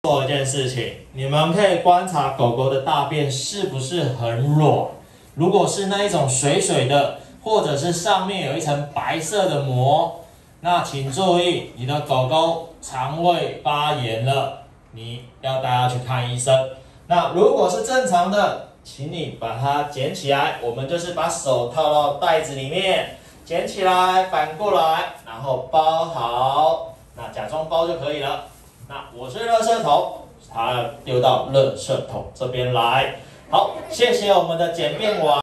做一件事情，你们可以观察狗狗的大便是不是很软，如果是那一种水水的，或者是上面有一层白色的膜，那请注意，你的狗狗肠胃发炎了，你要带它去看医生。那如果是正常的，请你把它捡起来，我们就是把手套到袋子里面，捡起来，反过来，然后包好，那假装包就可以了。那我是垃圾桶，它丢到垃圾桶这边来。好，谢谢我们的简便网。